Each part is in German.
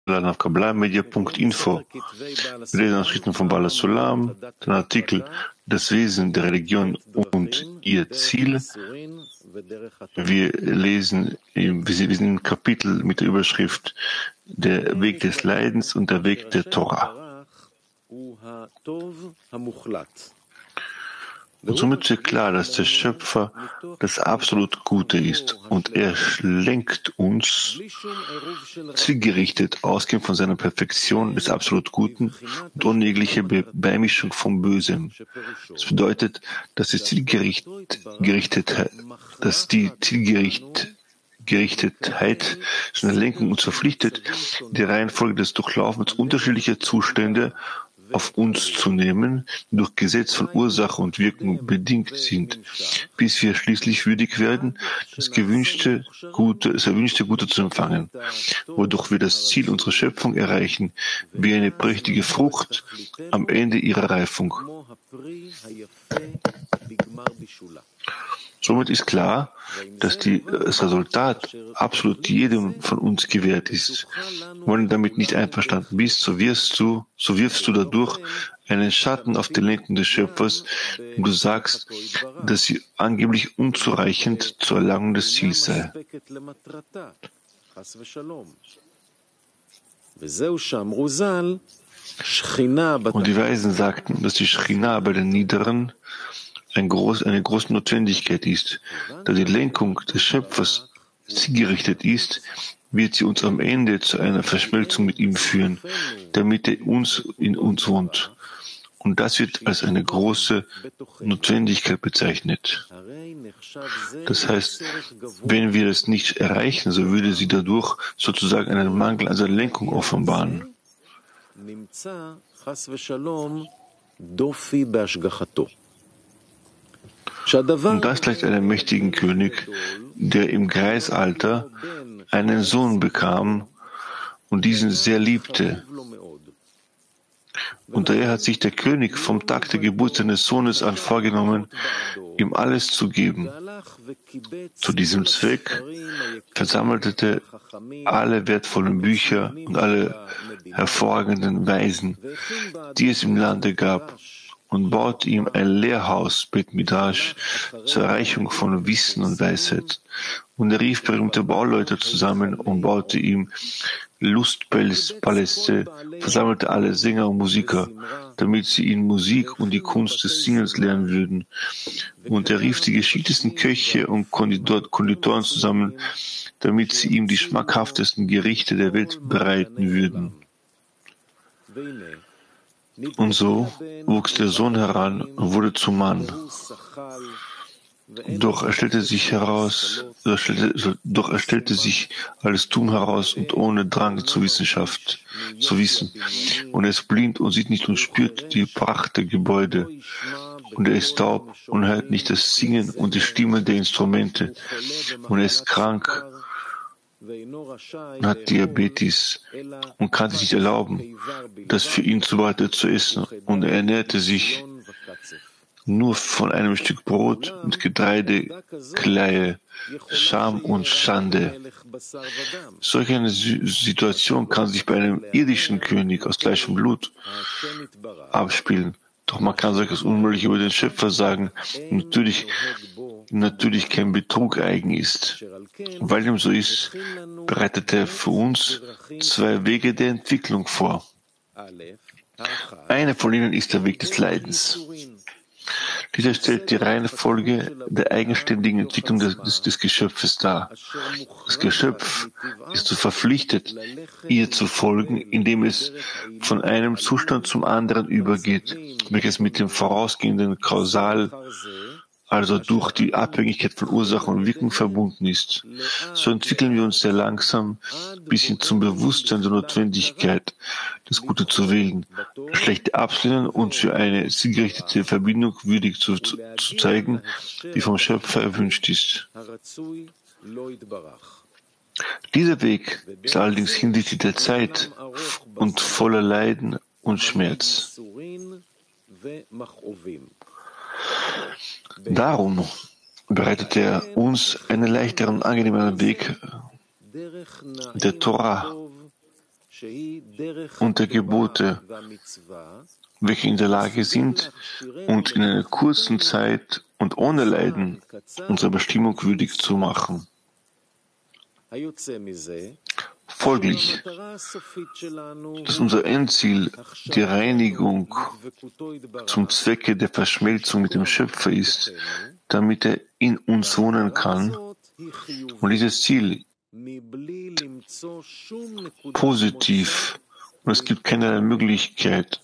auf kabbalmedia.info. Wir lesen Nachrichten von Bala Sulam, den Artikel Das Wesen der Religion und ihr Ziel. Wir sind im Kapitel mit der Überschrift Der Weg des Leidens und der Weg der Torah. Und somit wird klar, dass der Schöpfer das absolut Gute ist und er lenkt uns zielgerichtet, ausgehend von seiner Perfektion des absolut Guten und ohne jegliche Beimischung vom Bösen. Das bedeutet, dass die Zielgerichtetheit seine Lenkung uns verpflichtet, die Reihenfolge des Durchlaufens unterschiedlicher Zustände auf uns zu nehmen, die durch Gesetz von Ursache und Wirkung bedingt sind, bis wir schließlich würdig werden, das erwünschte Gute zu empfangen, wodurch wir das Ziel unserer Schöpfung erreichen, wie eine prächtige Frucht am Ende ihrer Reifung. Somit ist klar, dass das Resultat absolut jedem von uns gewährt ist. Wenn du damit nicht einverstanden bist, so wirfst du dadurch einen Schatten auf die Lenkung des Schöpfers und du sagst, dass sie angeblich unzureichend zur Erlangung des Ziels sei. Und die Weisen sagten, dass die Schechina bei den Niederen eine große Notwendigkeit ist. Da die Lenkung des Schöpfers zielgerichtet ist, wird sie uns am Ende zu einer Verschmelzung mit ihm führen, damit er in uns wohnt. Und das wird als eine große Notwendigkeit bezeichnet. Das heißt, wenn wir das nicht erreichen, so würde sie dadurch sozusagen einen Mangel an seiner Lenkung offenbaren. Und das gleicht einem mächtigen König, der im Greisalter einen Sohn bekam und diesen sehr liebte. Und daher hat sich der König vom Tag der Geburt seines Sohnes an vorgenommen, ihm alles zu geben. Zu diesem Zweck versammelte er alle wertvollen Bücher und alle hervorragenden Weisen, die es im Lande gab, und baute ihm ein Lehrhaus, Bet Midrash, zur Erreichung von Wissen und Weisheit. Und er rief berühmte Bauleute zusammen und baute ihm Lustpaläste, versammelte alle Sänger und Musiker, damit sie ihn Musik und die Kunst des Singens lernen würden. Und er rief die geschicktesten Köche und Konditoren zusammen, damit sie ihm die schmackhaftesten Gerichte der Welt bereiten würden. Und so wuchs der Sohn heran und wurde zum Mann. Doch er stellte sich alles Tun heraus und ohne Drang zur Wissenschaft zu wissen. Und er ist blind und sieht nicht und spürt die Pracht der Gebäude. Und er ist taub und hört nicht das Singen und die Stimme der Instrumente. Und er ist krank und hat Diabetes und kann sich nicht erlauben, das für ihn zubereitet zu essen. Und er ernährte sich nur von einem Stück Brot mit Getreide, Kleie, Scham und Schande. Solch eine Situation kann sich bei einem irdischen König aus gleichem Blut abspielen. Doch man kann solches Unmögliche über den Schöpfer sagen, natürlich kein Betrug eigen ist. Weil dem so ist, bereitet er für uns zwei Wege der Entwicklung vor. Einer von ihnen ist der Weg des Leidens. Dieser stellt die Reihenfolge der eigenständigen Entwicklung des Geschöpfes dar. Das Geschöpf ist so verpflichtet, ihr zu folgen, indem es von einem Zustand zum anderen übergeht, welches mit dem vorausgehenden Kausal, also durch die Abhängigkeit von Ursache und Wirkung verbunden ist. So entwickeln wir uns sehr langsam bis hin zum Bewusstsein der Notwendigkeit, das Gute zu wählen, das Schlechte abzulehnen und für eine zielgerichtete Verbindung würdig zu zeigen, die vom Schöpfer erwünscht ist. Dieser Weg ist allerdings hinsichtlich der Zeit und voller Leiden und Schmerz. Darum bereitet er uns einen leichteren und angenehmeren Weg der Torah, und der Gebote, welche in der Lage sind, uns in einer kurzen Zeit und ohne Leiden unserer Bestimmung würdig zu machen. Folglich, dass unser Endziel die Reinigung zum Zwecke der Verschmelzung mit dem Schöpfer ist, damit er in uns wohnen kann. Und dieses Ziel positiv, und es gibt keinerlei Möglichkeit,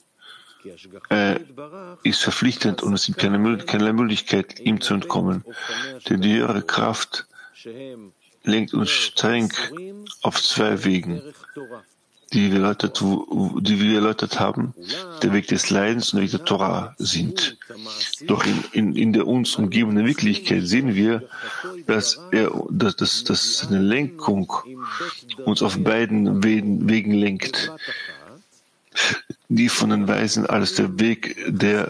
ist verpflichtend und es gibt keinerlei Möglichkeit, ihm zu entkommen. Denn die höhere Kraft lenkt uns streng auf zwei Wegen, die wir erläutert haben, der Weg des Leidens und der Weg der Torah sind. Doch in der uns umgebenden Wirklichkeit sehen wir, dass seine Lenkung uns auf beiden Wegen lenkt. Die von den Weisen als der Weg der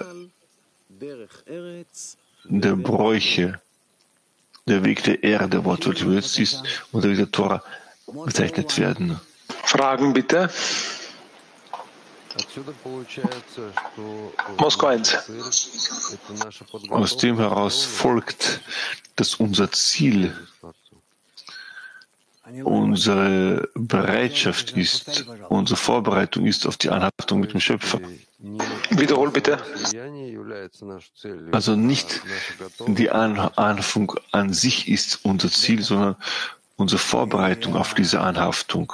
Bräuche, der Weg der Erde, wortwörtlich übersetzt ist, und der Weg der Torah bezeichnet werden. Fragen bitte. Moskau 1. Aus dem heraus folgt, dass unser Ziel, unsere Bereitschaft ist, unsere Vorbereitung ist auf die Anhaftung mit dem Schöpfer. Wiederhol bitte. Also nicht die Anhaftung an sich ist unser Ziel, sondern unsere Vorbereitung auf diese Anhaftung.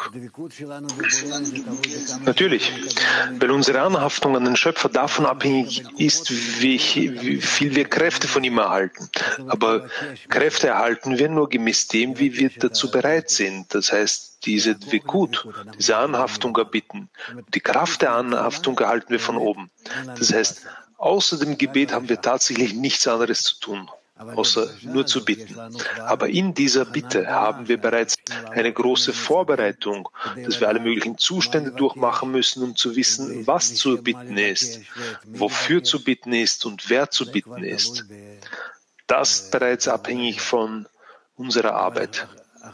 Natürlich, weil unsere Anhaftung an den Schöpfer davon abhängig ist, wie viel wir Kräfte von ihm erhalten. Aber Kräfte erhalten wir nur gemäß dem, wie wir dazu bereit sind. Das heißt, diese Dvekut, diese Anhaftung erbitten. Die Kraft der Anhaftung erhalten wir von oben. Das heißt, außer dem Gebet haben wir tatsächlich nichts anderes zu tun, außer nur zu bitten. Aber in dieser Bitte haben wir bereits eine große Vorbereitung, dass wir alle möglichen Zustände durchmachen müssen, um zu wissen, was zu bitten ist, wofür zu bitten ist und wer zu bitten ist. Das ist bereits abhängig von unserer Arbeit.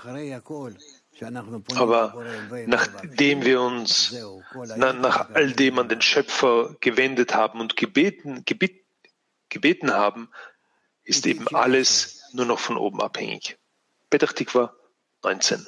Aber nachdem wir uns nach all dem an den Schöpfer gewendet haben und gebeten haben, ist eben alles nur noch von oben abhängig. Petach Tikva 19.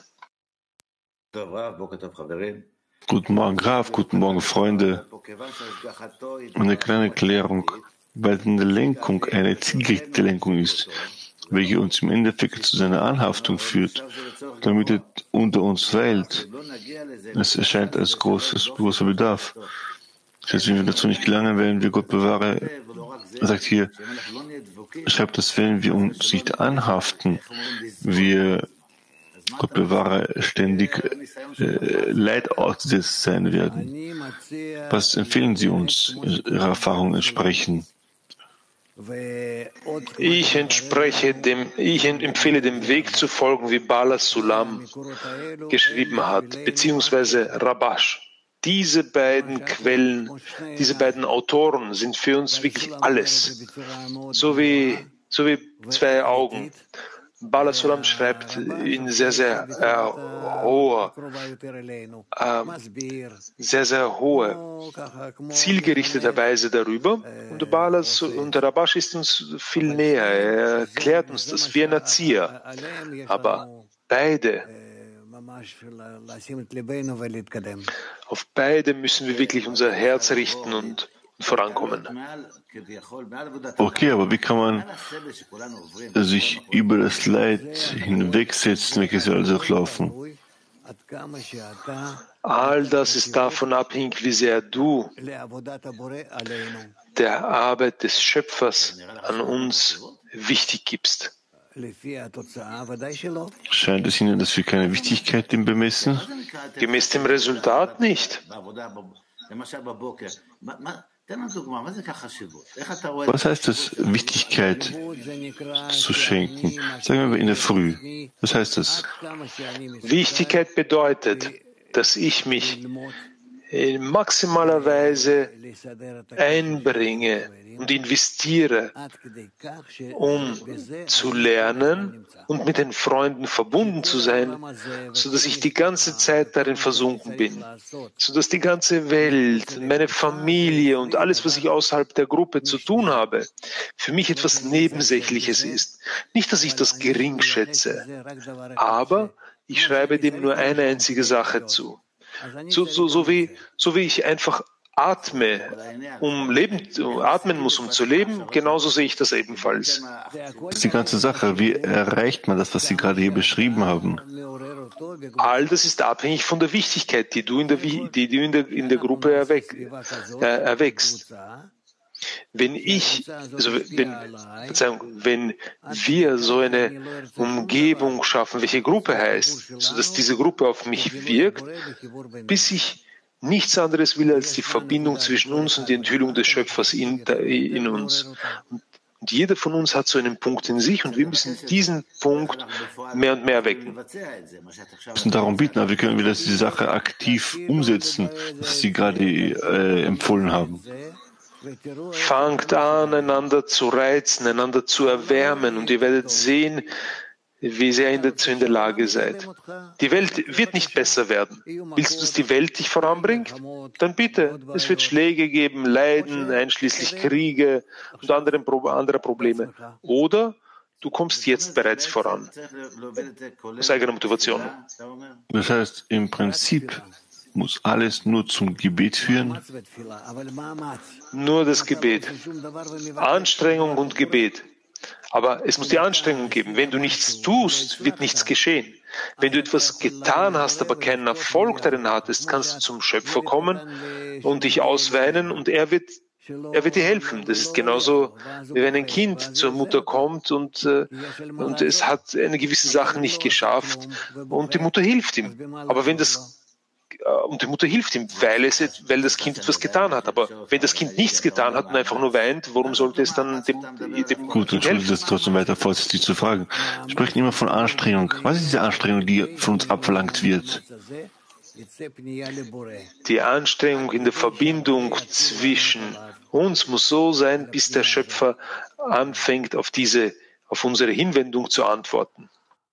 Guten Morgen, Graf, guten Morgen, Freunde. Eine kleine Erklärung, weil eine Lenkung eine zielgerichtete Lenkung ist, welche uns im Endeffekt zu seiner Anhaftung führt, damit er unter uns weilt. Es erscheint als großer Bedarf. Das heißt, wenn wir dazu nicht gelangen, werden wir Gott bewahre, er sagt hier, schreibt, dass wenn wir uns nicht anhaften, wir Gott bewahre ständig Leid ausgesetzt sein werden. Was empfehlen Sie uns, Ihrer Erfahrung entsprechen? Ich empfehle dem Weg zu folgen, wie Bala Sulam geschrieben hat, beziehungsweise Rabash. Diese beiden Quellen, diese beiden Autoren sind für uns wirklich alles. So wie zwei Augen. Bala Sulam schreibt in sehr, sehr hohe, zielgerichtete Weise darüber. Und der Rabash ist uns viel näher. Er erklärt uns das wie ein Erzieher. Aber auf beide müssen wir wirklich unser Herz richten und vorankommen. Okay, aber wie kann man sich über das Leid hinwegsetzen, welches wir also durchlaufen? All das ist davon abhängig, wie sehr du der Arbeit des Schöpfers an uns wichtig gibst. Scheint es Ihnen, dass wir keine Wichtigkeit dem bemessen? Gemäß dem Resultat nicht. Was heißt es, Wichtigkeit zu schenken? Sagen wir in der Früh. Was heißt das? Wichtigkeit bedeutet, dass ich mich in maximaler Weise einbringe und investiere, um zu lernen und mit den Freunden verbunden zu sein, sodass ich die ganze Zeit darin versunken bin, sodass die ganze Welt, meine Familie und alles, was ich außerhalb der Gruppe zu tun habe, für mich etwas Nebensächliches ist. Nicht, dass ich das gering schätze, aber ich schreibe dem nur eine einzige Sache zu. So wie ich einfach atmen muss, um zu leben, genauso sehe ich das ebenfalls. Das ist die ganze Sache. Wie erreicht man das, was Sie gerade hier beschrieben haben? All das ist abhängig von der Wichtigkeit, die du in der Gruppe erwächst. Wenn wir so eine Umgebung schaffen, welche Gruppe heißt, sodass diese Gruppe auf mich wirkt, bis ich nichts anderes will als die Verbindung zwischen uns und die Enthüllung des Schöpfers in uns. Und jeder von uns hat so einen Punkt in sich und wir müssen diesen Punkt mehr und mehr wecken. Wir müssen darum bitten, aber wir können wieder diese Sache aktiv umsetzen, was Sie gerade empfohlen haben. Fangt an, einander zu reizen, einander zu erwärmen und ihr werdet sehen, wie sehr ihr dazu in der Lage seid. Die Welt wird nicht besser werden. Willst du, dass die Welt dich voranbringt? Dann bitte. Es wird Schläge geben, Leiden, einschließlich Kriege und andere Probleme. Oder du kommst jetzt bereits voran. Aus eigener Motivation. Das heißt, im Prinzip muss alles nur zum Gebet führen? Nur das Gebet. Anstrengung und Gebet. Aber es muss die Anstrengung geben. Wenn du nichts tust, wird nichts geschehen. Wenn du etwas getan hast, aber keinen Erfolg darin hattest, kannst du zum Schöpfer kommen und dich ausweinen und er wird dir helfen. Das ist genauso, wie wenn ein Kind zur Mutter kommt und es hat eine gewisse Sache nicht geschafft und die Mutter hilft ihm. Aber und die Mutter hilft ihm, weil das Kind etwas getan hat. Aber wenn das Kind nichts getan hat und einfach nur weint, warum sollte es dann dem Gut, entschuldigung, das trotzdem weiter vorsichtig zu fragen. Wir sprechen immer von Anstrengung. Was ist diese Anstrengung, die von uns abverlangt wird? Die Anstrengung in der Verbindung zwischen uns muss so sein, bis der Schöpfer anfängt, auf unsere Hinwendung zu antworten.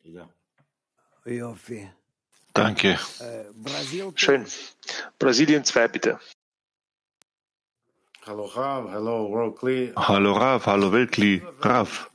Danke. Schön. Brasilien 2, bitte. Hallo Rav, Hallo Weltkli, Rav.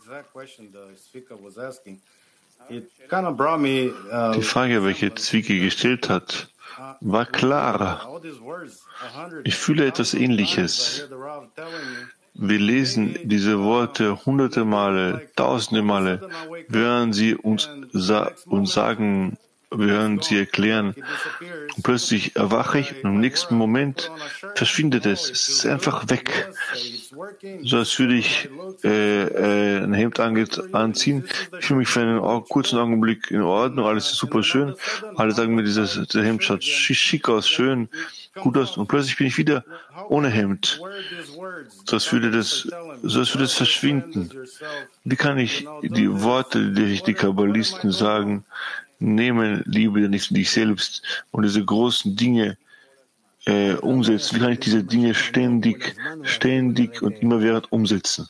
Die Frage, welche Zwieke gestellt hat, war klar. Ich fühle etwas Ähnliches. Wir lesen diese Worte hunderte Male, tausende Male. Wir hören sie uns sagen, wir hören sie erklären. Und plötzlich erwache ich und im nächsten Moment verschwindet es. Es ist einfach weg. So als würde ich ein Hemd anziehen. Ich fühle mich für einen kurzen Augenblick in Ordnung. Alles ist super schön. Alle sagen mir, dieser Hemd schaut schick aus, schön, gut aus. Und plötzlich bin ich wieder ohne Hemd. So als würde das verschwinden. Wie kann ich die Worte, die die Kabbalisten sagen, nehmen, liebe nicht dich selbst und diese großen Dinge umsetzen? Wie kann ich diese Dinge ständig und immerwährend umsetzen?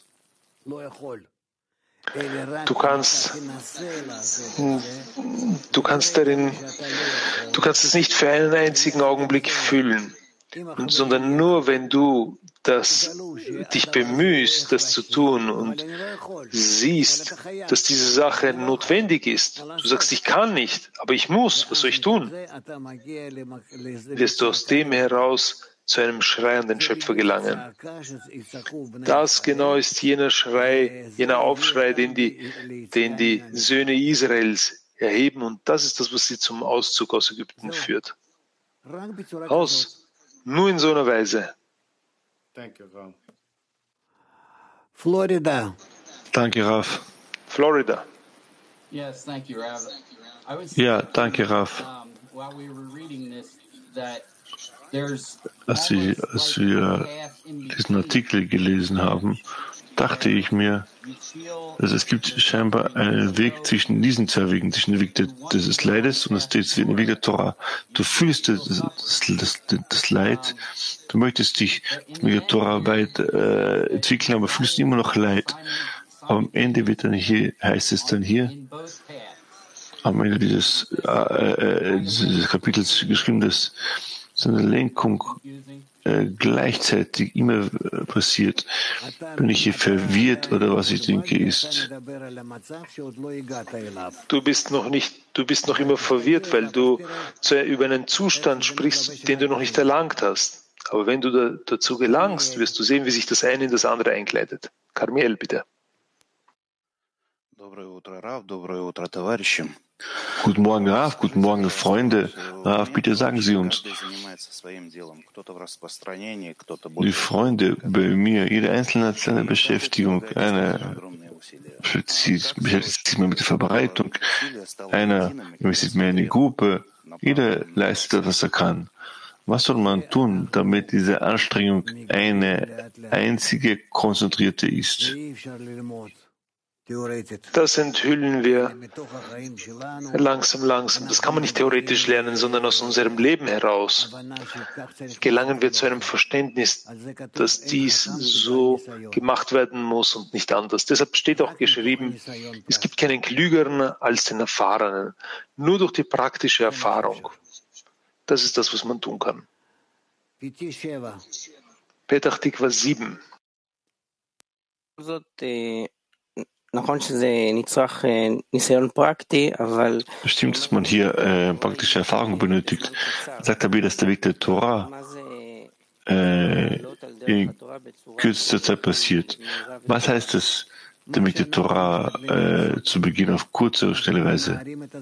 Du kannst es nicht für einen einzigen Augenblick fühlen, sondern nur wenn du dich bemühst, das zu tun und siehst, dass diese Sache notwendig ist. Du sagst, ich kann nicht, aber ich muss, was soll ich tun? Wirst du aus dem heraus zu einem Schrei an den Schöpfer gelangen. Das genau ist jener Schrei, jener Aufschrei, den die Söhne Israels erheben, und das ist das, was sie zum Auszug aus Ägypten führt. Nur in so einer Weise. Florida. Danke, Rav. Florida. Ja, danke, Rav. Als wir diesen Artikel gelesen haben, dachte ich mir, dass es gibt scheinbar einen Weg zwischen diesen zwei Wegen, zwischen dem Weg des Leides und dem Weg der Torah. Du fühlst das Leid, du möchtest dich mit der Torah weit entwickeln, aber fühlst immer noch Leid. Aber am Ende heißt es dann hier, am Ende dieses Kapitels geschrieben, dass so eine Lenkung gleichzeitig immer passiert. Bin ich hier verwirrt oder was ich denke ist? Du bist noch immer verwirrt, weil du über einen Zustand sprichst, den du noch nicht erlangt hast. Aber wenn du dazu gelangst, wirst du sehen, wie sich das eine in das andere einkleidet. Carmiel, bitte. Guten Morgen, Rav, guten Morgen, Freunde. Rav, bitte sagen Sie uns. Die Freunde bei mir, jeder Einzelne hat seine Beschäftigung. Einer beschäftigt sich mehr mit der Verbreitung, einer investiert mehr in die Gruppe. Jeder leistet, was er kann. Was soll man tun, damit diese Anstrengung eine einzige konzentrierte ist? Das enthüllen wir langsam. Das kann man nicht theoretisch lernen, sondern aus unserem Leben heraus. Gelangen wir zu einem Verständnis, dass dies so gemacht werden muss und nicht anders. Deshalb steht auch geschrieben, es gibt keinen Klügeren als den Erfahrenen, nur durch die praktische Erfahrung. Das ist das, was man tun kann. Petach Tikva 7. Stimmt, dass man hier praktische Erfahrung benötigt. Sagt aber, dass der Weg der Torah in kürzester Zeit passiert. Was heißt es, der Weg der Torah zu Beginn auf kurze und schnelle Weise?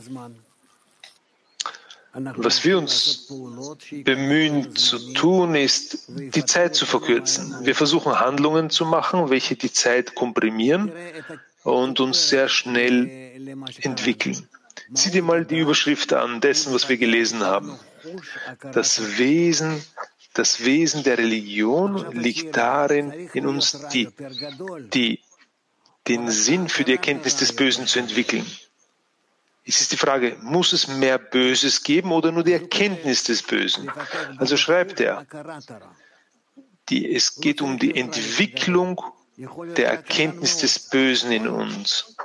Was wir uns bemühen zu tun, ist, die Zeit zu verkürzen. Wir versuchen Handlungen zu machen, welche die Zeit komprimieren und uns sehr schnell entwickeln. Sieh dir mal die Überschrift an, dessen, was wir gelesen haben. Das Wesen der Religion liegt darin, in uns den Sinn für die Erkenntnis des Bösen zu entwickeln. Es ist die Frage, muss es mehr Böses geben oder nur die Erkenntnis des Bösen? Also schreibt er, es geht um die Entwicklung der Erkenntnis des Bösen in uns.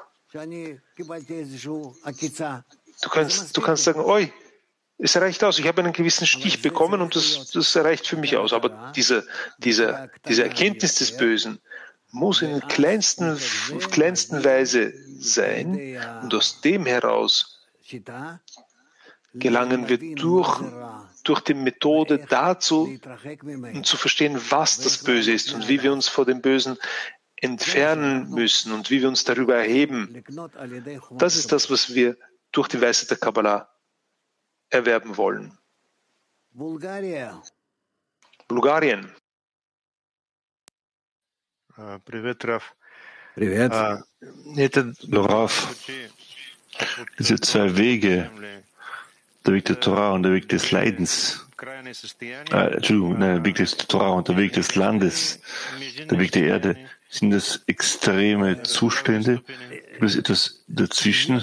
Du kannst sagen, oi, es reicht aus, ich habe einen gewissen Stich bekommen und das reicht für mich aus. Aber diese Erkenntnis des Bösen muss in kleinsten Weise sein und aus dem heraus gelangen wir durch die Methode dazu, um zu verstehen, was das Böse ist und wie wir uns vor dem Bösen entfernen müssen und wie wir uns darüber erheben. Das ist das, was wir durch die Weisheit der Kabbalah erwerben wollen. Bulgarien. Привет, Раф. Привет. Rav, diese zwei Wege, der Weg der Torah und der Weg des Leidens, der Weg des Torah und der Weg des Landes, der Weg der Erde, sind das extreme Zustände? Gibt es etwas dazwischen?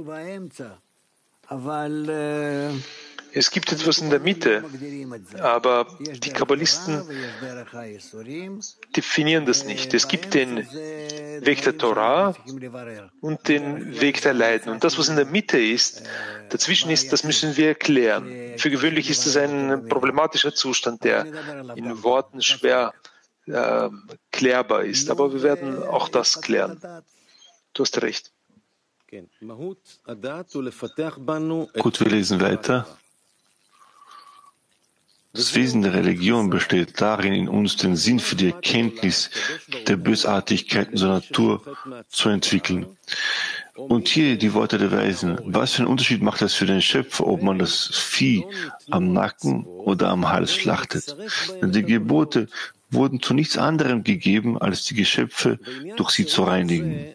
Es gibt etwas in der Mitte, aber die Kabbalisten definieren das nicht. Es gibt den Weg der Torah und den Weg der Leiden. Und das, was in der Mitte ist, dazwischen ist, das müssen wir erklären. Für gewöhnlich ist es ein problematischer Zustand, der in Worten schwer klärbar ist. Aber wir werden auch das klären. Du hast recht. Gut, wir lesen weiter. Das Wesen der Religion besteht darin, in uns den Sinn für die Erkenntnis der Bösartigkeit unserer Natur zu entwickeln. Und hier die Worte der Weisen. Was für einen Unterschied macht das für den Schöpfer, ob man das Vieh am Nacken oder am Hals schlachtet? Denn die Gebote wurden zu nichts anderem gegeben, als die Geschöpfe durch sie zu reinigen.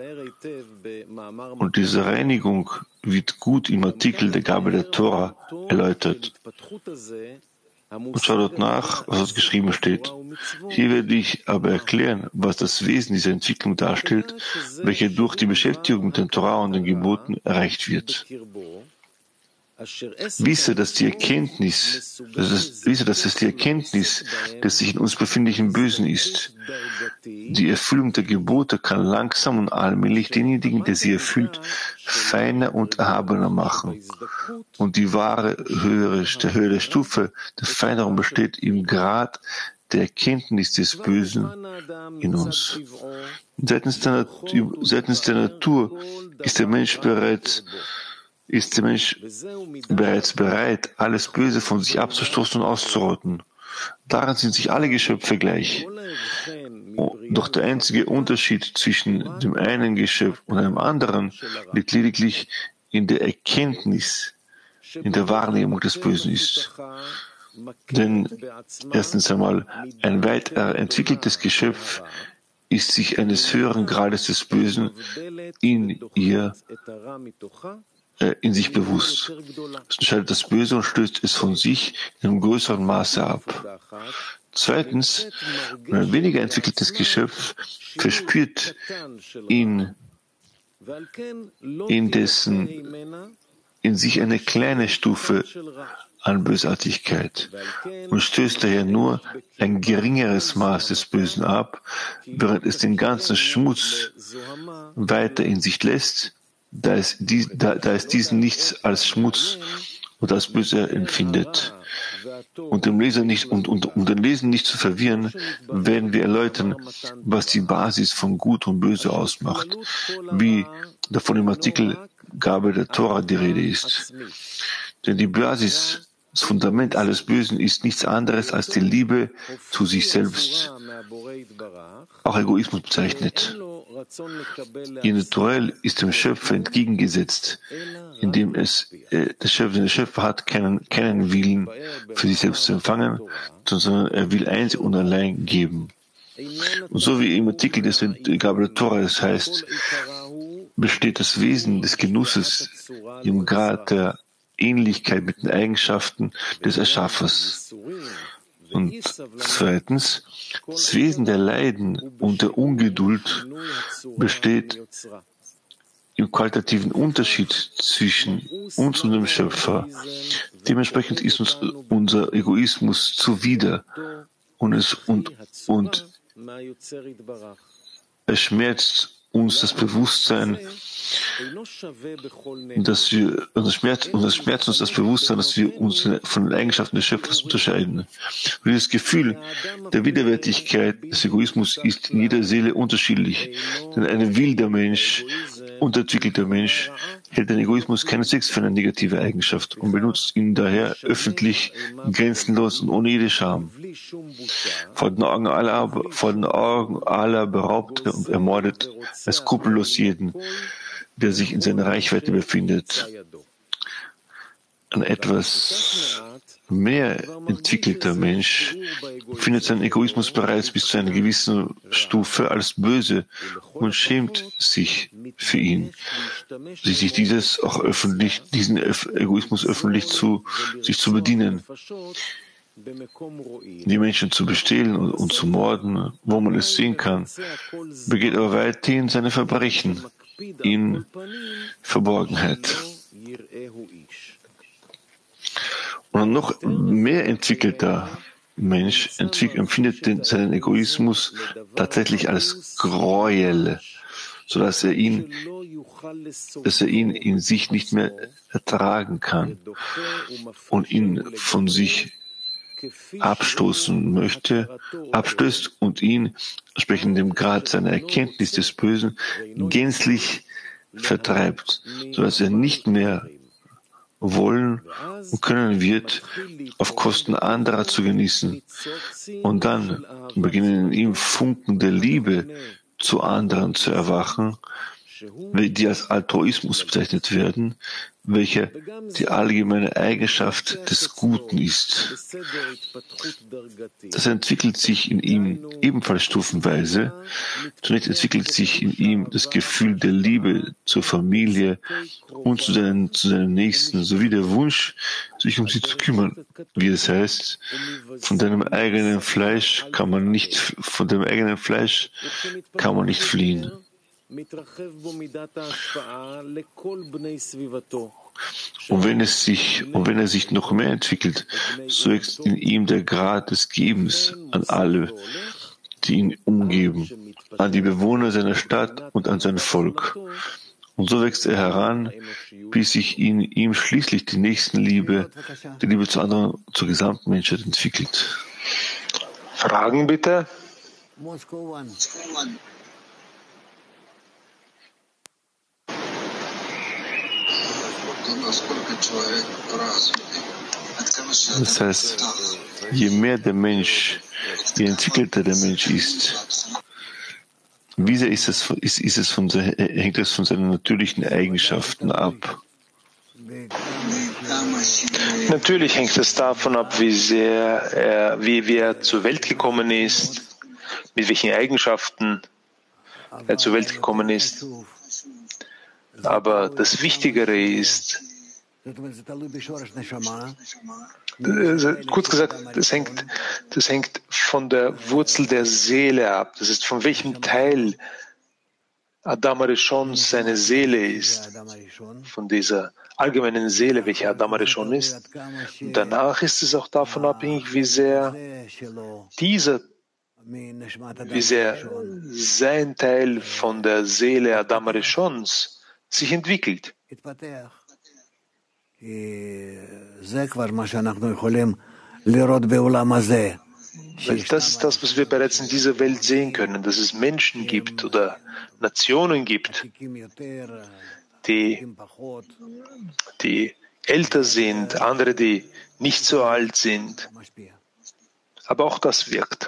Und diese Reinigung wird gut im Artikel der Gabe der Tora erläutert. und schau dort nach, was dort geschrieben steht. Hier werde ich aber erklären, was das Wesen dieser Entwicklung darstellt, welche durch die Beschäftigung mit den Torah und den Geboten erreicht wird. Wisse, dass es die Erkenntnis des sich in uns befindlichen Bösen ist. Die Erfüllung der Gebote kann langsam und allmählich denjenigen, der sie erfüllt, feiner und erhabener machen. Und die wahre höhere Stufe der Feinerung besteht im Grad der Erkenntnis des Bösen in uns. Seitens der Natur ist der Mensch bereits bereit, alles Böse von sich abzustoßen und auszurotten. Daran sind sich alle Geschöpfe gleich. Doch der einzige Unterschied zwischen dem einen Geschöpf und einem anderen liegt lediglich in der Erkenntnis, in der Wahrnehmung des Bösen ist. Denn erstens einmal, ein weit entwickeltes Geschöpf ist sich eines höheren Grades des Bösen in sich bewusst. Es entscheidet das Böse und stößt es von sich in einem größeren Maße ab. Zweitens, ein weniger entwickeltes Geschöpf verspürt in sich eine kleine Stufe an Bösartigkeit und stößt daher nur ein geringeres Maß des Bösen ab, während es den ganzen Schmutz weiter in sich lässt, da es diesen nichts als Schmutz oder als Böse empfindet. Und um den Lesen nicht zu verwirren, werden wir erläutern, was die Basis von Gut und Böse ausmacht, wie davon im Artikel Gabe der Tora die Rede ist. Denn die Basis, das Fundament alles Bösen ist nichts anderes als die Liebe zu sich selbst, auch Egoismus bezeichnet. Ihr Naturell ist dem Schöpfer entgegengesetzt, indem der Schöpfer hat keinen Willen für sich selbst zu empfangen, sondern er will einzig und allein geben. Und so wie im Artikel des Gabe der Tora es heißt, besteht das Wesen des Genusses im Grad der Ähnlichkeit mit den Eigenschaften des Erschaffers. Und zweitens, das Wesen der Leiden und der Ungeduld besteht im qualitativen Unterschied zwischen uns und dem Schöpfer. Dementsprechend ist uns unser Egoismus zuwider und es schmerzt uns das Bewusstsein, dass wir uns von den Eigenschaften des Schöpfers unterscheiden. Und dieses Gefühl der Widerwärtigkeit des Egoismus ist in jeder Seele unterschiedlich. Denn ein wilder Mensch, unterentwickelter Mensch, hält den Egoismus keineswegs für eine negative Eigenschaft und benutzt ihn daher öffentlich, grenzenlos und ohne jede Scham. Vor den Augen aller beraubt und ermordet er skrupellos jeden, der sich in seiner Reichweite befindet. Ein etwas mehr entwickelter Mensch findet seinen Egoismus bereits bis zu einer gewissen Stufe als böse und schämt sich für ihn, sich diesen Egoismus öffentlich sich zu bedienen, die Menschen zu bestehlen und zu morden, wo man es sehen kann, begeht aber weiterhin seine Verbrechen in Verborgenheit. Und ein noch mehr entwickelter Mensch empfindet seinen Egoismus tatsächlich als Gräuel, sodass er ihn in sich nicht mehr ertragen kann und ihn von sich abstößt und ihn, entsprechend dem Grad seiner Erkenntnis des Bösen, gänzlich vertreibt, sodass er nicht mehr wollen und können wird, auf Kosten anderer zu genießen. Und dann beginnen in ihm Funken der Liebe zu anderen zu erwachen, die als Altruismus bezeichnet werden, welcher die allgemeine Eigenschaft des Guten ist. Das entwickelt sich in ihm ebenfalls stufenweise. Zunächst entwickelt sich in ihm das Gefühl der Liebe zur Familie und zu seinen Nächsten, sowie der Wunsch, sich um sie zu kümmern. Wie es heißt, von deinem eigenen Fleisch kann man nicht fliehen. Und wenn er sich noch mehr entwickelt, so wächst in ihm der Grad des Gebens an alle, die ihn umgeben, an die Bewohner seiner Stadt und an sein Volk. Und so wächst er heran, bis sich in ihm schließlich die Nächstenliebe, die Liebe zu anderen, zur gesamten Menschheit entwickelt. Fragen bitte? Das heißt, je entwickelter der Mensch ist, wie sehr hängt es von seinen natürlichen Eigenschaften ab. Natürlich hängt es davon ab, wie er zur Welt gekommen ist, mit welchen Eigenschaften er zur Welt gekommen ist. Aber das Wichtigere ist, kurz gesagt, das hängt von der Wurzel der Seele ab. Das ist, von welchem Teil Adam Arishon seine Seele ist, von dieser allgemeinen Seele, welche Adam Arishon ist. Und danach ist es auch davon abhängig, wie sehr sein Teil von der Seele Adam Arishons sich entwickelt. Weil das ist das, was wir bereits in dieser Welt sehen können, dass es Menschen gibt oder Nationen gibt, die älter sind, andere, die nicht so alt sind. Aber auch das wirkt.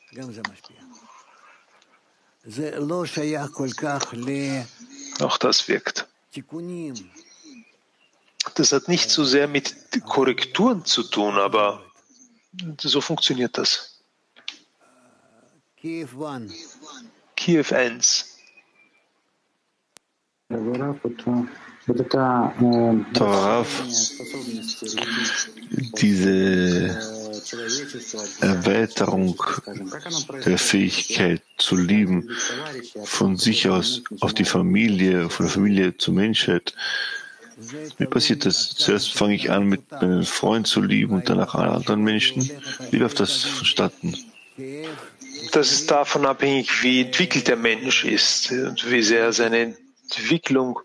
Auch das wirkt. Das hat nicht so sehr mit Korrekturen zu tun, aber so funktioniert das. Kiew 1. Darauf diese Erweiterung der Fähigkeit zu lieben von sich aus auf die Familie, von der Familie zur Menschheit. Wie passiert das? Zuerst fange ich an, mit meinem Freund zu lieben und danach alle anderen Menschen. Wie läuft das vonstatten? Das ist davon abhängig, wie entwickelt der Mensch ist und wie sehr seine Entwicklung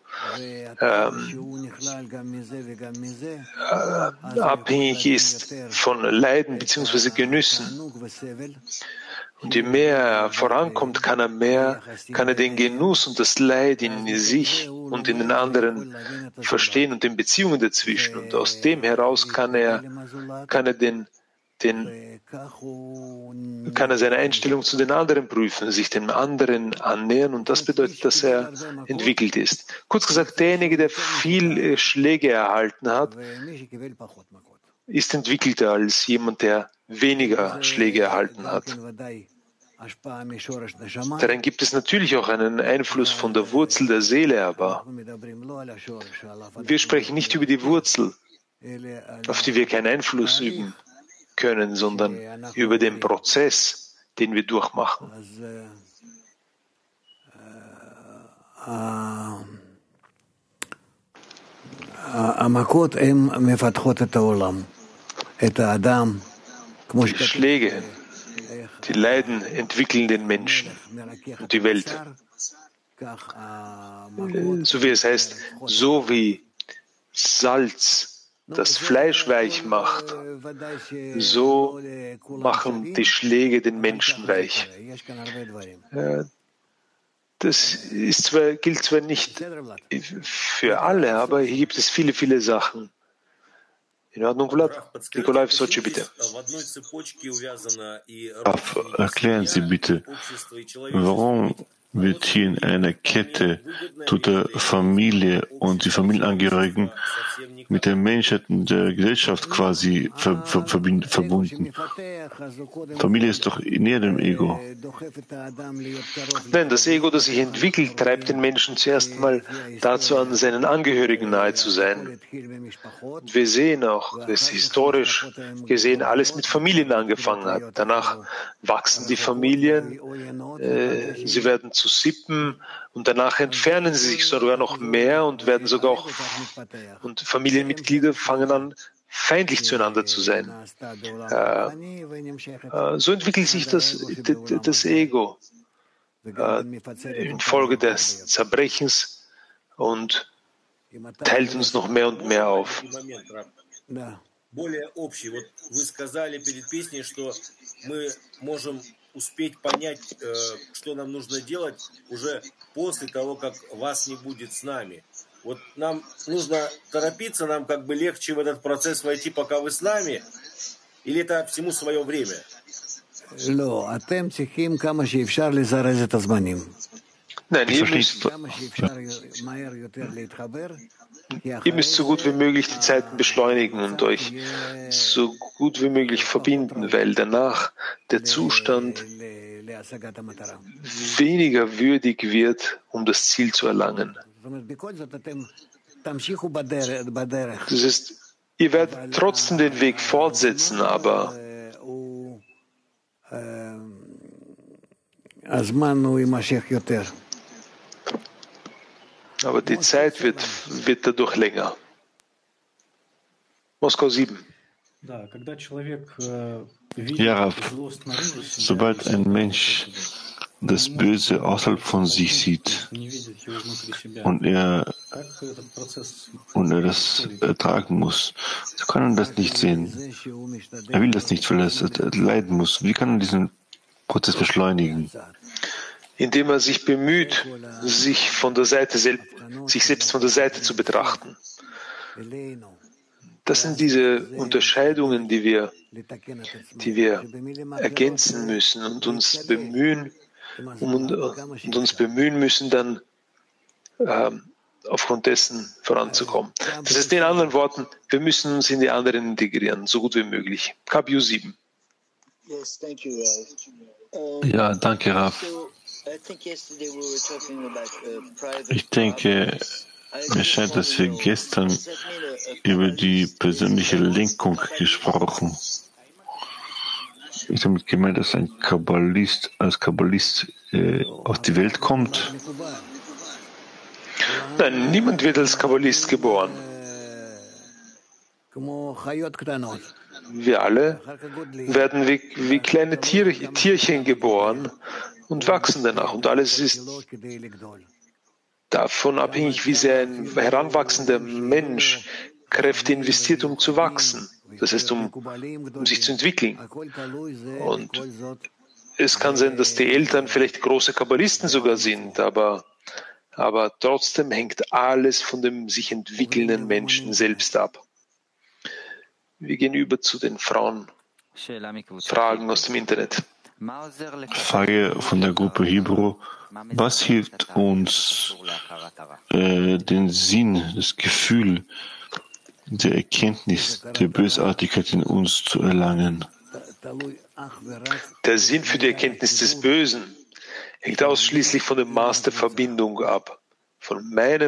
abhängig ist von Leiden bzw. Genüssen. Und je mehr er vorankommt, kann er den Genuss und das Leid in sich und in den anderen verstehen und den Beziehungen dazwischen. Und aus dem heraus kann er seine Einstellung zu den anderen prüfen, sich dem anderen annähern, und das bedeutet, dass er entwickelt ist. Kurz gesagt, derjenige, der viel Schläge erhalten hat, ist entwickelter als jemand, der weniger Schläge erhalten hat. Darin gibt es natürlich auch einen Einfluss von der Wurzel der Seele, aber wir sprechen nicht über die Wurzel, auf die wir keinen Einfluss üben können, sondern über den Prozess, den wir durchmachen. Die Schläge, die Leiden entwickeln den Menschen und die Welt. So wie es heißt, so wie Salz das Fleisch weich macht, so machen die Schläge den Menschen weich. Das gilt zwar nicht für alle, aber hier gibt es viele, viele Sachen. In Ordnung, Vlad? Nikolai в Sochi, bitte. Erklären Sie bitte, warum wird hier in einer Kette tut der Familie und die Familienangehörigen mit der Menschheit und der Gesellschaft quasi verbunden. Familie ist doch näher dem Ego. Nein, das Ego, das sich entwickelt, treibt den Menschen zuerst mal dazu an, seinen Angehörigen nahe zu sein. Wir sehen auch, dass historisch gesehen alles mit Familien angefangen hat. Danach wachsen die Familien, sie werden zu Sippen und danach entfernen sie sich sogar noch mehr und werden sogar auch, und Familienmitglieder fangen an, feindlich zueinander zu sein. So entwickelt sich das Ego infolge des Zerbrechens und teilt uns noch mehr und mehr auf. Успеть понять, что нам нужно делать уже после того, как вас не будет с нами. Вот нам нужно торопиться, нам как бы легче в этот процесс войти, пока вы с нами, или это всему свое время? Nein, ihr müsst so gut wie möglich die Zeiten beschleunigen und euch so gut wie möglich verbinden, weil danach der Zustand weniger würdig wird, um das Ziel zu erlangen. Das heißt, ihr werdet trotzdem den Weg fortsetzen, aber die Zeit wird dadurch länger. Moskau 7. Ja, Rav, sobald ein Mensch das Böse außerhalb von sich sieht und er das ertragen muss, so kann er das nicht sehen. Er will das nicht, weil er leiden muss. Wie kann er diesen Prozess beschleunigen? Indem er sich bemüht, sich selbst von der Seite zu betrachten. Das sind diese Unterscheidungen, die wir ergänzen müssen und uns bemühen müssen, dann aufgrund dessen voranzukommen. Das heißt, in anderen Worten, wir müssen uns in die anderen integrieren, so gut wie möglich. KBU 7. Ja, danke, Rav. Ich denke, mir scheint, dass wir gestern über die persönliche Lenkung gesprochen. Ich damit gemeint, dass ein Kabbalist als Kabbalist auf die Welt kommt? Nein, niemand wird als Kabbalist geboren. Wir alle werden wie kleine Tierchen geboren und wachsen danach. Und alles ist davon abhängig, wie sehr ein heranwachsender Mensch Kräfte investiert, um zu wachsen. Das heißt, um sich zu entwickeln. Und es kann sein, dass die Eltern vielleicht große Kabbalisten sogar sind, aber trotzdem hängt alles von dem sich entwickelnden Menschen selbst ab. Wir gehen über zu den Fragen aus dem Internet. Frage von der Gruppe Hebrew. Was hilft uns, den Sinn, das Gefühl der Erkenntnis der Bösartigkeit in uns zu erlangen? Der Sinn für die Erkenntnis des Bösen hängt ausschließlich von dem Maß der Verbindung ab. Von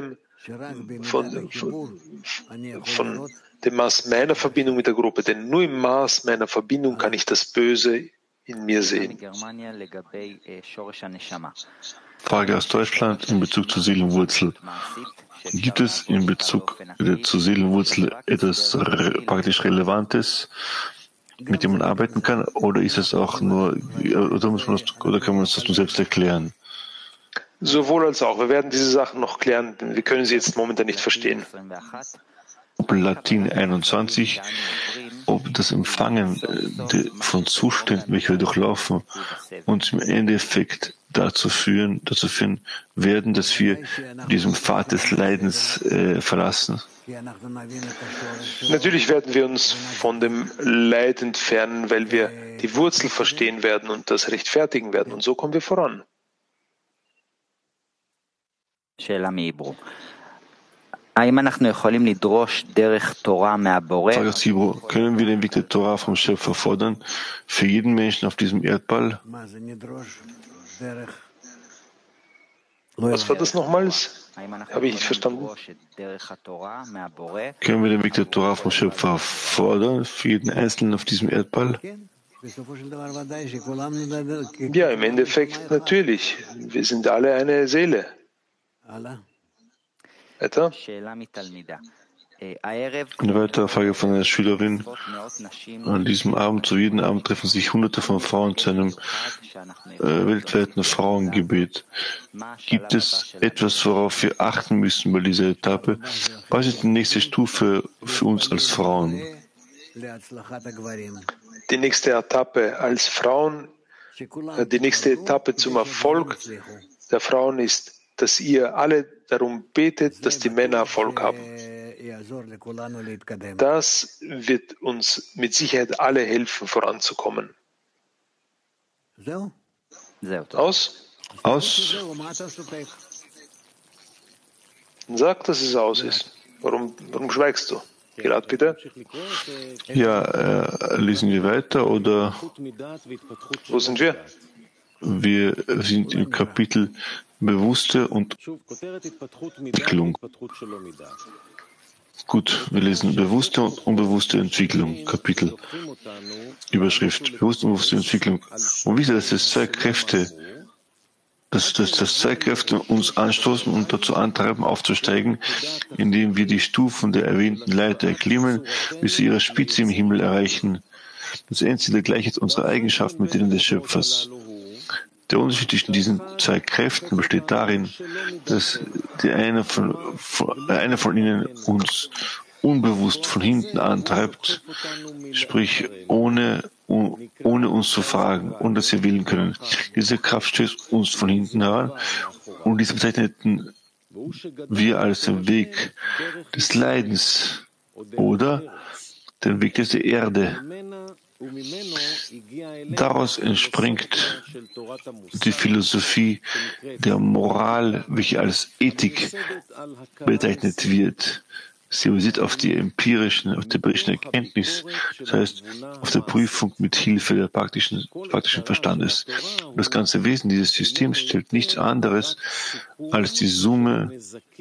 dem Maß meiner Verbindung mit der Gruppe. Denn nur im Maß meiner Verbindung kann ich das Böse in mir sehen. Frage aus Deutschland in Bezug zur Seelenwurzel. Gibt es in Bezug zur Seelenwurzel etwas praktisch Relevantes, mit dem man arbeiten kann, oder ist es auch nur, oder kann man uns das nur selbst erklären? Sowohl als auch. Wir werden diese Sachen noch klären, denn wir können sie jetzt momentan nicht verstehen. Latin 21, ob das Empfangen von Zuständen, welche wir durchlaufen, uns im Endeffekt dazu führen werden, dass wir diesen Pfad des Leidens verlassen. Natürlich werden wir uns von dem Leid entfernen, weil wir die Wurzel verstehen werden und das rechtfertigen werden. Und so kommen wir voran. Frage aus Hebrew. Können wir den Weg der Torah vom Schöpfer fordern? Für jeden Menschen auf diesem Erdball? Was war das nochmals? Habe ich nicht verstanden. Können wir den Weg der Torah vom Schöpfer fordern? Für jeden Einzelnen auf diesem Erdball? Ja, im Endeffekt natürlich. Wir sind alle eine Seele. Weiter? Eine weitere Frage von einer Schülerin. An diesem Abend, zu jedem Abend treffen sich Hunderte von Frauen zu einem weltweiten Frauengebet. Gibt es etwas, worauf wir achten müssen bei dieser Etappe? Was ist die nächste Stufe für uns als Frauen? Die nächste Etappe als Frauen, die nächste Etappe zum Erfolg der Frauen ist, dass ihr alle darum betet, dass die Männer Erfolg haben. Das wird uns mit Sicherheit alle helfen, voranzukommen. Aus? Aus? Sag, dass es aus ist. Warum schweigst du? Gilad, bitte. Ja, lesen wir weiter oder? Wo sind wir? Wir sind im Kapitel Bewusste und Entwicklung. Gut, wir lesen bewusste und unbewusste Entwicklung, Kapitel, Überschrift, bewusste und unbewusste Entwicklung. Und wisst ihr, dass das zwei Kräfte uns anstoßen und dazu antreiben, aufzusteigen, indem wir die Stufen der erwähnten Leiter erklimmen, bis sie ihre Spitze im Himmel erreichen. Das Endziel der Gleichheit unserer Eigenschaften mit denen des Schöpfers. Der Unterschied zwischen diesen zwei Kräften besteht darin, dass einer von ihnen uns unbewusst von hinten antreibt, sprich ohne uns zu fragen, ohne dass wir wählen können. Diese Kraft stößt uns von hinten heran und diese bezeichneten wir als den Weg des Leidens oder den Weg der Erde. Daraus entspringt die Philosophie der Moral, welche als Ethik bezeichnet wird. Sie basiert auf der empirischen Erkenntnis, das heißt auf der Prüfung mit Hilfe der praktischen Verstandes. Und das ganze Wesen dieses Systems stellt nichts anderes als die Summe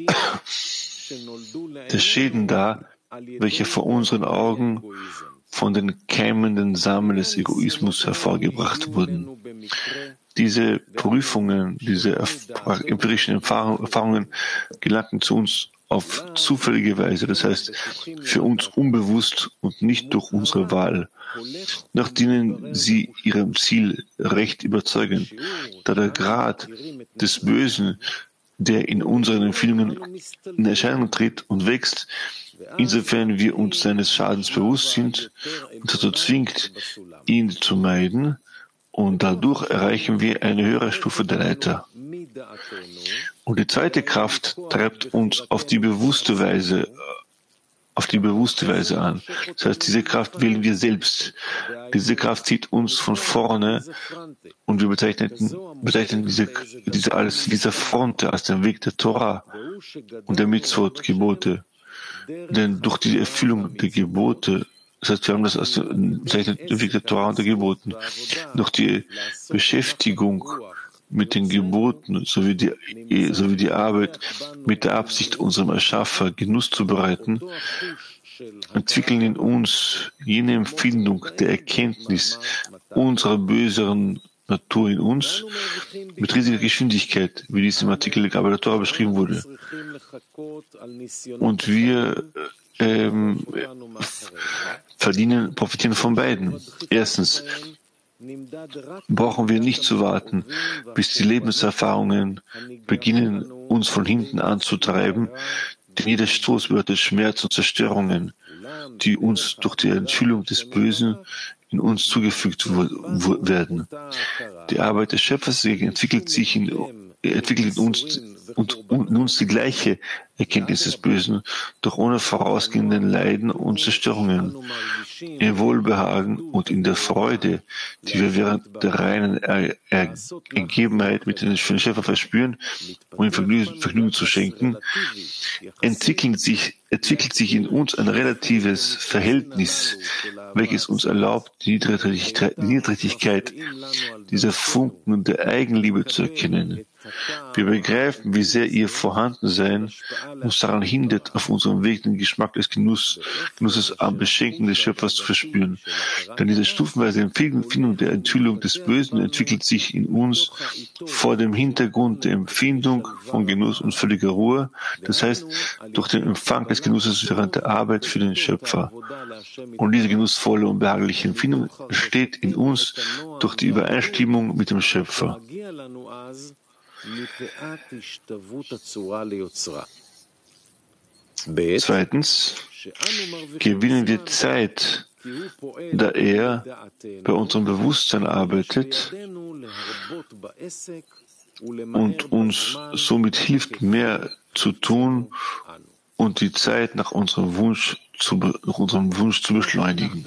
der Schäden dar, welche vor unseren Augen von den keimenden Samen des Egoismus hervorgebracht wurden. Diese Prüfungen, diese empirischen Erfahrungen gelangten zu uns auf zufällige Weise, das heißt für uns unbewusst und nicht durch unsere Wahl, nach denen sie ihrem Ziel recht überzeugen, da der Grad des Bösen, der in unseren Empfehlungen in Erscheinung tritt und wächst, insofern wir uns seines Schadens bewusst sind und dazu zwingt, ihn zu meiden, und dadurch erreichen wir eine höhere Stufe der Leiter. Und die zweite Kraft treibt uns auf die bewusste Weise an. Das heißt, diese Kraft wählen wir selbst. Diese Kraft zieht uns von vorne und wir bezeichnen diese als diese Fronte, als den Weg der Torah und der Mitzvot, Gebote. Denn durch die Erfüllung der Gebote, das heißt, wir haben das als den Weg der Torah und der Geboten, durch die Beschäftigung mit den Geboten sowie die Arbeit mit der Absicht, unserem Erschaffer Genuss zu bereiten, entwickeln in uns jene Empfindung der Erkenntnis unserer böseren Natur in uns mit riesiger Geschwindigkeit, wie dies im Artikel der Gabe der Torah beschrieben wurde. Und wir profitieren von beiden. Erstens brauchen wir nicht zu warten, bis die Lebenserfahrungen beginnen, uns von hinten anzutreiben, denn jeder Stoß bedeutet Schmerz und Zerstörungen, die uns durch die Enthüllung des Bösen in uns zugefügt werden. Die Arbeit des Schöpfers entwickelt in uns in uns die gleiche Erkenntnis des Bösen, doch ohne vorausgehenden Leiden und Zerstörungen. Im Wohlbehagen und in der Freude, die wir während der reinen Ergebenheit mit dem Schöpfer verspüren, um ihm Vergnügen zu schenken, entwickelt sich in uns ein relatives Verhältnis, welches uns erlaubt, die Niedrigkeit dieser Funken der Eigenliebe zu erkennen. Wir begreifen, wie sehr ihr Vorhandensein uns daran hindert, auf unserem Weg den Geschmack des Genusses am Beschenken des Schöpfers zu verspüren. Denn diese stufenweise Empfindung der Enthüllung des Bösen entwickelt sich in uns vor dem Hintergrund der Empfindung von Genuss und völliger Ruhe, das heißt, durch den Empfang des Genusses während der Arbeit für den Schöpfer. Und diese genussvolle und behagliche Empfindung steht in uns durch die Übereinstimmung mit dem Schöpfer. Zweitens, gewinnen wir Zeit, da er bei unserem Bewusstsein arbeitet und uns somit hilft, mehr zu tun und die Zeit nach unserem Wunsch zu beschleunigen.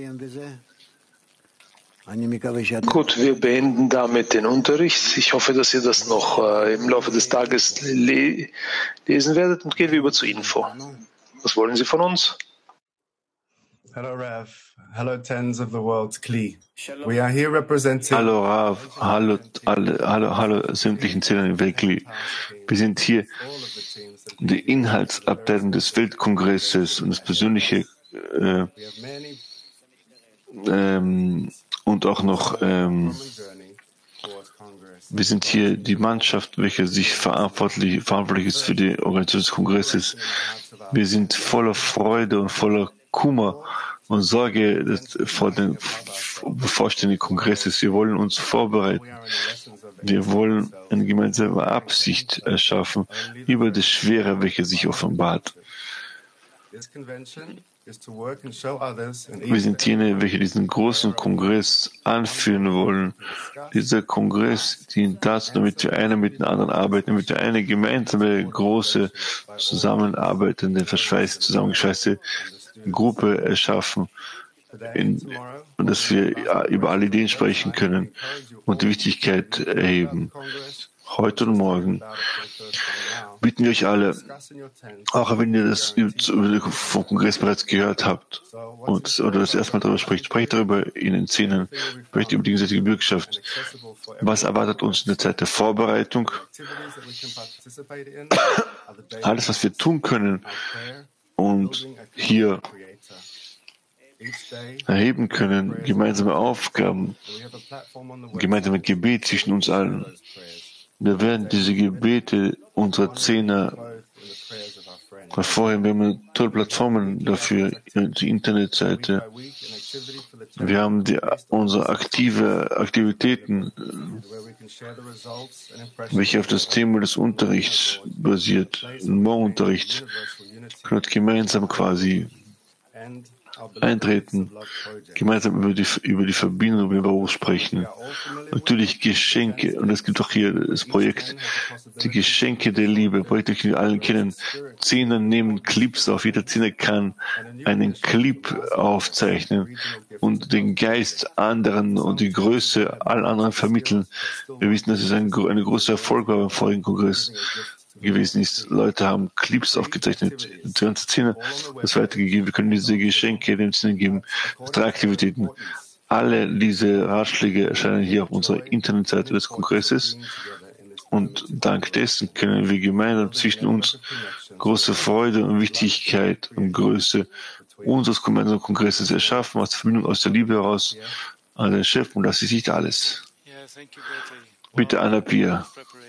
Gut, wir beenden damit den Unterricht. Ich hoffe, dass ihr das noch im Laufe des Tages lesen werdet und gehen wir über zur Info. Was wollen Sie von uns? Hello, Rav. Hello, tens of the world's Kli. We are here representing. Hallo Rav, hallo sämtlichen Zählern im Weltkli. Wir sind hier die Inhaltsabteilung des Weltkongresses und das persönliche und auch noch, wir sind hier die Mannschaft, welche sich verantwortlich ist für die Organisation des Kongresses. Wir sind voller Freude und voller Kummer und Sorge vor dem bevorstehenden Kongresses. Wir wollen uns vorbereiten. Wir wollen eine gemeinsame Absicht erschaffen über das Schwere, welche sich offenbart. Wir sind jene, welche diesen großen Kongress anführen wollen. Dieser Kongress dient dazu, damit wir einer mit dem anderen arbeiten, damit wir eine gemeinsame, große, zusammenarbeitende, zusammengeschweißte Gruppe erschaffen, und dass wir über alle Ideen sprechen können und die Wichtigkeit erheben. Heute und morgen bitten wir euch alle, auch wenn ihr das vom Kongress bereits gehört habt oder das erste Mal darüber sprecht darüber in den Szenen, sprecht über die gegenseitige Bürgschaft. Was erwartet uns in der Zeit der Vorbereitung? Alles, was wir tun können und hier erheben können, gemeinsame Aufgaben, gemeinsame Gebet zwischen uns allen. Wir werden diese Gebete unserer Zehner hervorheben. Wir haben tolle Plattformen dafür, die Internetseite. Wir haben unsere Aktivitäten, welche auf das Thema des Unterrichts basiert, im Morgenunterricht. Können gemeinsam quasi eintreten, gemeinsam über die Verbindung, über den Beruf sprechen. Natürlich Geschenke, und es gibt auch hier das Projekt, die Geschenke der Liebe, Projekte, die wir alle kennen. Zehner nehmen Clips auf, jeder Zehner kann einen Clip aufzeichnen und den Geist anderen und die Größe allen anderen vermitteln. Wir wissen, dass es eine große Erfolg war beim vorigen Kongress gewesen ist. Leute haben Clips aufgezeichnet, die ganze Szene das weitergegeben. Wir können diese Geschenke den Szenen geben, Aktivitäten. Alle diese Ratschläge erscheinen hier auf unserer Internetseite des Kongresses. Und dank dessen können wir gemeinsam zwischen uns große Freude und Wichtigkeit und Größe unseres gemeinsamen Kongresses erschaffen, aus der Verbindung, aus der Liebe heraus an den Chef. Und das ist nicht alles. Bitte, Anna Pia.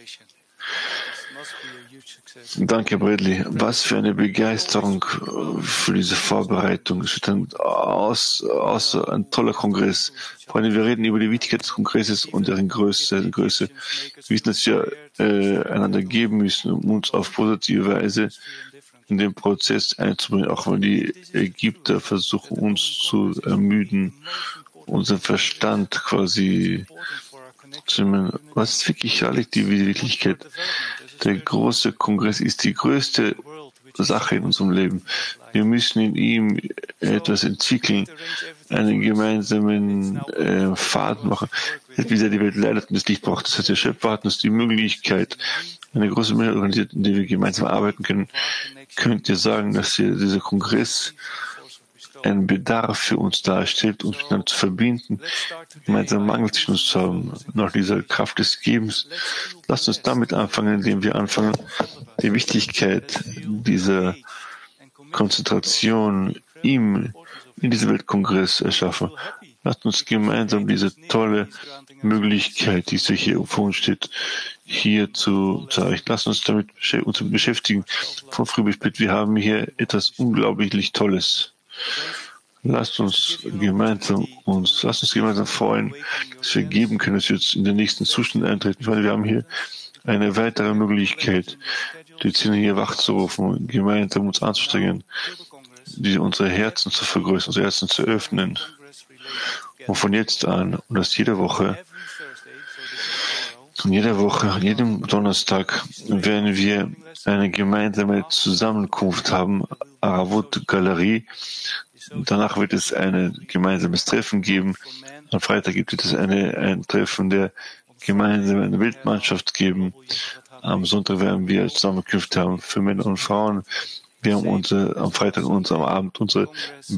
Danke, Bradley. Was für eine Begeisterung für diese Vorbereitung. Es wird ein toller Kongress. Freunde, wir reden über die Wichtigkeit des Kongresses und deren Größe. Wir wissen, dass wir einander geben müssen, um uns auf positive Weise in den Prozess einzubringen, auch wenn die Ägypter versuchen, uns zu ermüden, unseren Verstand quasi zu nehmen. Was ist wirklich die Wirklichkeit? Der große Kongress ist die größte Sache in unserem Leben. Wir müssen in ihm etwas entwickeln, einen gemeinsamen Faden machen, wie sehr die Welt leidet und das Licht braucht. Das heißt, der Schöpfer hat uns die Möglichkeit, eine große Möglichkeit organisiert, in der wir gemeinsam arbeiten können. Könnt ihr sagen, dass dieser Kongress einen Bedarf für uns darstellt, uns miteinander zu verbinden, gemeinsam Mangel zwischen uns zu haben, nach dieser Kraft des Gebens? Lasst uns damit anfangen, indem wir anfangen, die Wichtigkeit dieser Konzentration in diesem Weltkongress erschaffen. Lasst uns gemeinsam diese tolle Möglichkeit, die hier vor uns steht, hier zu erreichen. Lasst uns damit uns beschäftigen, von früh bis spät. Wir haben hier etwas unglaublich Tolles. Lasst uns gemeinsam freuen, dass wir geben können, dass wir jetzt in den nächsten Zustand eintreten. Ich meine, wir haben hier eine weitere Möglichkeit, die Zähne hier wachzurufen, gemeinsam uns anzustrengen, unsere Herzen zu vergrößern, unsere Herzen zu öffnen. Und von jetzt an, und das jede Woche, an jedem Donnerstag, werden wir eine gemeinsame Zusammenkunft haben, Aravut Galerie. Danach wird es ein gemeinsames Treffen geben. Am Freitag gibt es ein Treffen der gemeinsamen Weltmannschaft geben. Am Sonntag werden wir Zusammenkünfte haben für Männer und Frauen. Wir haben am Freitag und am Abend unsere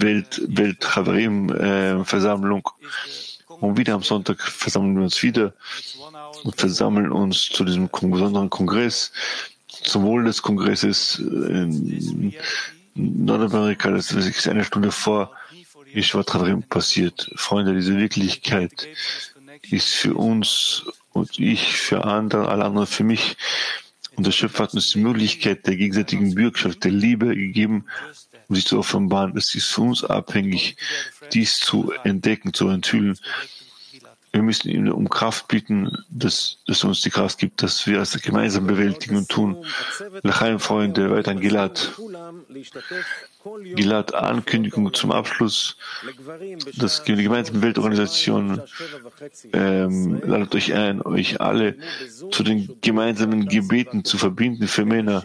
Welt-Chaverim-Versammlung. Und wieder am Sonntag versammeln wir uns wieder und versammeln uns zu diesem besonderen Kongress, zum Wohl des Kongresses in Nordamerika. Das ist eine Stunde vor Yeshivat Chaverim passiert. Freunde, diese Wirklichkeit ist für uns und ich für andere, alle anderen für mich. Und der Schöpfer hat uns die Möglichkeit der gegenseitigen Bürgschaft, der Liebe gegeben, um sich zu offenbaren. Es ist für uns abhängig, dies zu entdecken, zu enthüllen. Wir müssen ihm um Kraft bitten, dass er uns die Kraft gibt, dass wir es gemeinsam bewältigen und tun. L'chaim, Freunde, weiter an Gilad. Gilad, Ankündigung zum Abschluss. Die gemeinsame Weltorganisation ladet euch ein, euch alle zu den gemeinsamen Gebeten zu verbinden für Männer.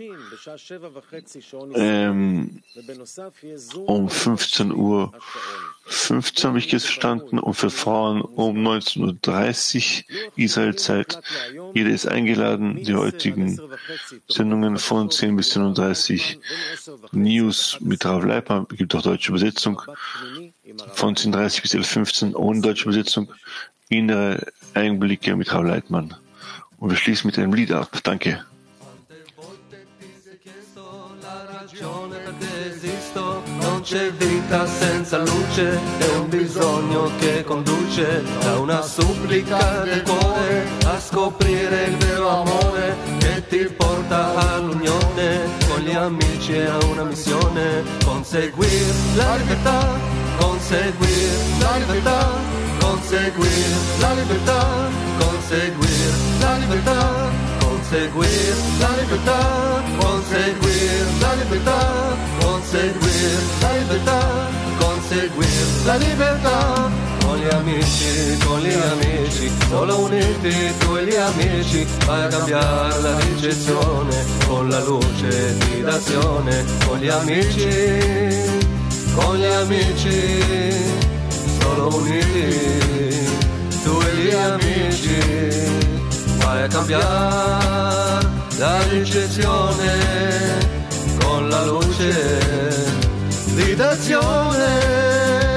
Um 15:15 Uhr habe ich jetzt verstanden, und für Frauen um 19:30 Uhr Israel-Zeit. Jeder ist eingeladen, die heutigen Sendungen von 10 bis 10:30 Uhr. News mit Rav Leitman, gibt auch deutsche Übersetzung, von 10:30 bis 11:15 Uhr ohne deutsche Übersetzung. Innere Einblicke mit Rav Leitman. Und wir schließen mit einem Lied ab. Danke. Non c'è vita senza luce, è un bisogno che conduce da una supplica del cuore a scoprire il vero amore che ti porta all'unione con gli amici e a una missione, conseguir la libertà, conseguir la libertà, conseguir la libertà, conseguir la libertà, conseguir la libertà, conseguir la libertà, conseguir la libertà, conseguir la libertà. Con gli amici, solo uniti tu e gli amici, vai a cambiare la ricezione con la luce di d'azione. Con gli amici, solo uniti tu e gli amici, vai a cambiare la ricezione con la luce di d'azione.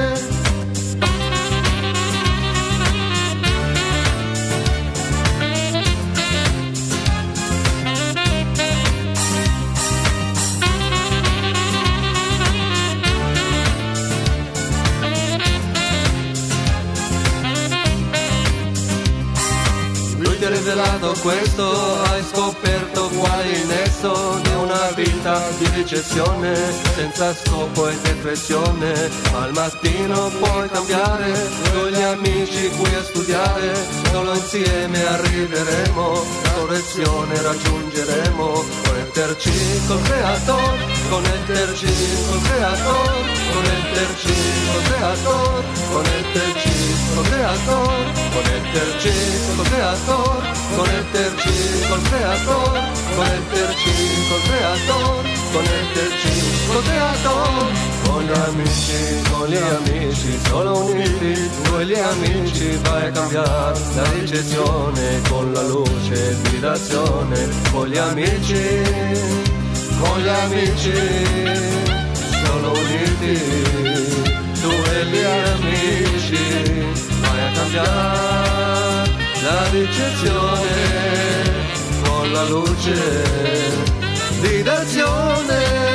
Ti ha rivelato questo, hai scoperto qual è il nesso di una vita di ricezione senza scopo e depressione. Al mattino puoi cambiare con gli amici qui a studiare, solo insieme arriveremo, la correzione raggiungeremo, connetterci col creatore. conectarci col creator, conectarci col creator, conectarci col creator, conectarci col creator, conectarci col creator, conectarci col creator, conectarci col creator. Con gli amici, solo uniti, noi gli amici vai a cambiare la ricezione con la luce di d'azione. Con gli amici, solo uniti, tu e gli amici vai a cambiare la ricezione con la luce di d'azione.